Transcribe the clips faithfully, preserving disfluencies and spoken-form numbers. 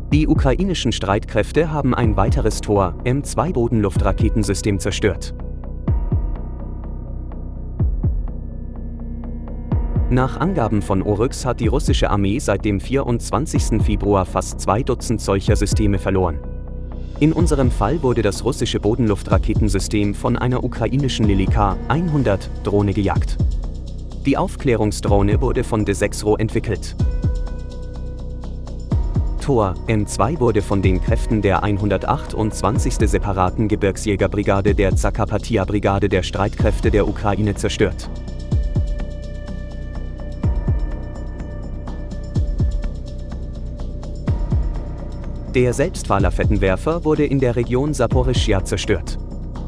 Die ukrainischen Streitkräfte haben ein weiteres Tor M zwei Bodenluftraketensystem zerstört. Nach Angaben von Oryx hat die russische Armee seit dem vierundzwanzigsten Februar fast zwei Dutzend solcher Systeme verloren. In unserem Fall wurde das russische Bodenluftraketensystem von einer ukrainischen Lelika hundert Drohne gejagt. Die Aufklärungsdrohne wurde von Desexro entwickelt. Tor M zwei wurde von den Kräften der hundertachtundzwanzigsten Separaten Gebirgsjägerbrigade der Zakarpattia-Brigade der Streitkräfte der Ukraine zerstört. Der Selbstfahrlafettenwerfer wurde in der Region Saporischschja zerstört.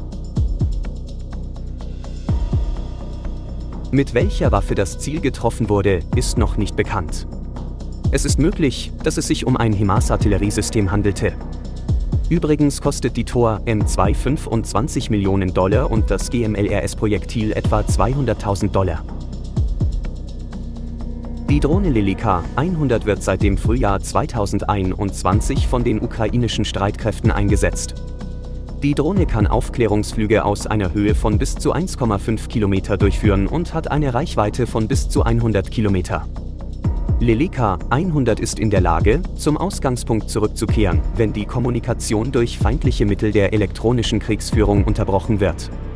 Mit welcher Waffe das Ziel getroffen wurde, ist noch nicht bekannt. Es ist möglich, dass es sich um ein HIMARS-Artilleriesystem handelte. Übrigens kostet die Tor M zwei fünfundzwanzig Millionen Dollar und das G M L R S-Projektil etwa zweihunderttausend Dollar. Die Drohne Lelika hundert wird seit dem Frühjahr zweitausendeinundzwanzig von den ukrainischen Streitkräften eingesetzt. Die Drohne kann Aufklärungsflüge aus einer Höhe von bis zu eins Komma fünf Kilometer durchführen und hat eine Reichweite von bis zu hundert Kilometer. Lelika hundert ist in der Lage, zum Ausgangspunkt zurückzukehren, wenn die Kommunikation durch feindliche Mittel der elektronischen Kriegsführung unterbrochen wird.